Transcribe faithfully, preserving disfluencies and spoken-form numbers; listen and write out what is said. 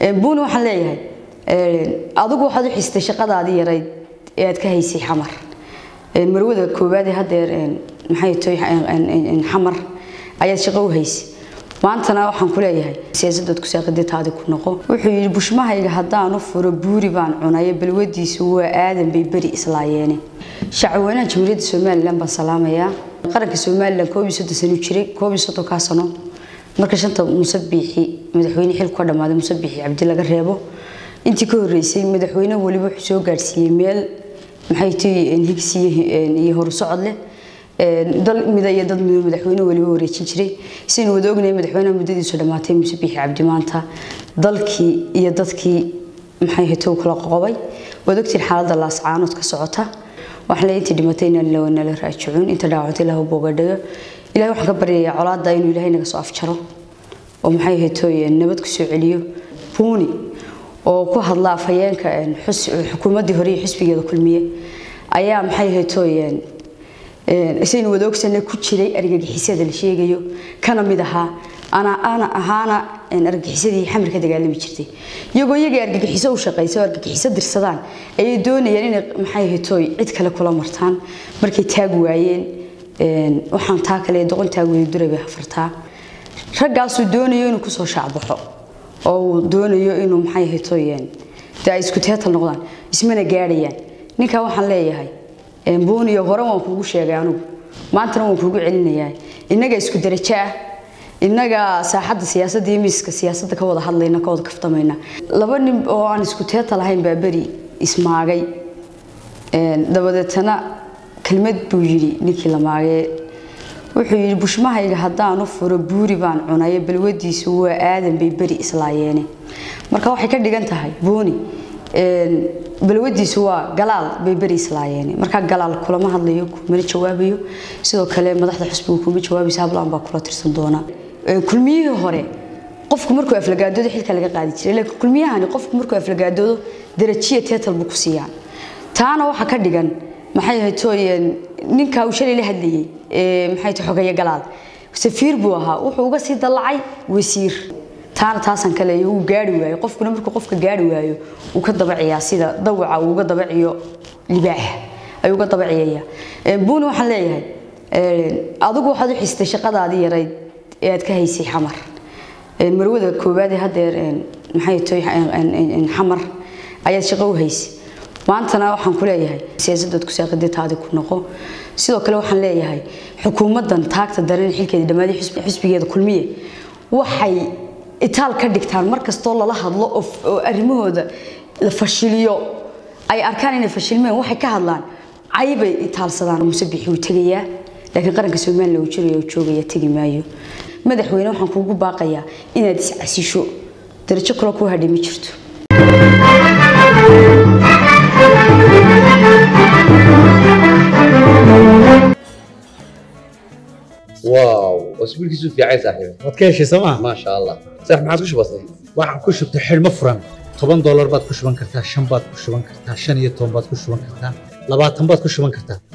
buuni waxaan leeyahay adigu waxaad u xistay shaqadaadii yarayd ee aad ka haysay xamar marwada koobaad ee hadeer maxay tahay xamar ayaad shaqo u haysay maantana waxaan ku leeyahay siyaasadda ku saaqiditaada ku noqo wuxuu yiri bushmahayga hadaan u furo buuri baan cunay balwadiisu waa aadan bay bari islaayeen shacweynaha jamhuuriyadda Soomaaliland baan salaamayaa qaranka Soomaaliland koob iyo soddon sano jiray koob iyo soddon ka sano marka shanta musabbiixi madaxweyne xilku ka dhamaaday musabbiixi Cabdi laga reebo intii ka horeysay madaxweyne waliba wuxuu soo gaarsiiyay meel maxay tahay higsiye iyo hor socod leh dal midaya dad madaxweyne waliba wareejin jiray si inuu wada ognahay madaxweynaha muddadiisu dhamaatay musabbiixi Cabdi maanta dalkii iyo dadkii maxay hayto kala qoqobay wadagtii xaaladda la ascaanood ka socota wax la intii dhimatayna la wana la raajicuun inta dhaawactay la bogadhayo ilaahay waxaan ka baryayaa colaadda inuu ilaahay naga soo afjaro oo maxay hayto nabad ku soo celiyo buuni oo ku hadla afayeenka xukuumadii hore xisbigeeda kulmiye ayaa maxay hayto isagoo wada ogsan ku jiray argagixisada la sheegayo kana mid aha ana ana ahaana argagixisadii xamarka dagaalami jirtay iyagoo iyaga argagixiso u shaqeysay argagixiso dirsadaan ay doonayeen in maxay hayto cid kale kula martaan markay taag waayeen waxaan taa kale doqontaa weey duray hafartaa raggaas uu doonayo inuu ku soo shacbaxo oo doonayo inuu maxay hayto taa isku teetal noqdaan ismana gaarayaan ninka waxaan leeyahay buuniyo hore waan kuugu sheegay anigu maantana waan kuugu celinayaa inaga isku darajo ah inaga saaxadda siyaasadda iyo miiska siyaasadda ka wada hadlayna ka wada kaftamayna laba nin oo aan isku teetal lahayn baa bari ismaagay dabadeetana kelmad buu yiri ninkii la maagay wuxuu yiri bushmahayga hadaan u furo buuri baan cunay balwadiisu waa aadan bay bari islaayeen marka waxay ka dhigan tahay buuni balwadiisu waa galaal bay bari islaayeen marka galaal kulama hadlayo kuma jawaabayo sidoo kale madaxda xisbiga kuma jawaabaysa hablaan baa kula tirsan doona kulmiyihii hore qofku markuu aflagaadoodo xilka laga qaadi jiray laakiin kulmiyahani qofku markuu aflagaadoodo darajiye teetal buu ku siiyaan taana waxa ka dhigan maxay haytooyeen ninka uu shalay la hadlayay ee maxay tahay xogaya galaal safiir buu ahaa wuxuu uga sii dalacay wasiir taana taasan kale uu gaari waayo qofkuna markuu qofka gaari waayo uu ka dabaciyaa sida dawaca uu uga dabaciyo libaax ayuu uga dabaciyaa ee buuni waxaan leeyahay adigu waxaad u xistay shaqadaadii yarayd ee aad ka haysay xamar marwada koobaad ee hadeer maxay tahay xamar ayaad shaqo u haysay maantana waxaan ku leeyahay siyaasadda ku saaqiditaada ku noqo sidoo kale waxaan leeyahay xukuumadan taagta dareen xilkeeda dhamaadii xisbigeeda kulmiye waxay itaal ka dhigtaan markastoo lala hadlo oo arrimahooda la fashiliyo ay arkaan inay fashilmeen waxay ka hadlaan caybay itaalsadaan musabbiixi uu tagayaa laakiin qaranka Soomaaliland uu jiro oo joogaya tagi maayo madaxweyne waxaan kuugu baaqayaa inaad is casisho darajo kale ku hadhay ma jirto واو واسبوع كيسو في عايز صاحبي wadkeeshi sama ما شاء الله صح ما عاد وش بصي waxaan ku shubtay xilmo furan toban dollar baad ku shuban kartaa shan baad ku shuban kartaa shan iyo toban baad ku shuban kartaa labaatan baad ku shuban kartaa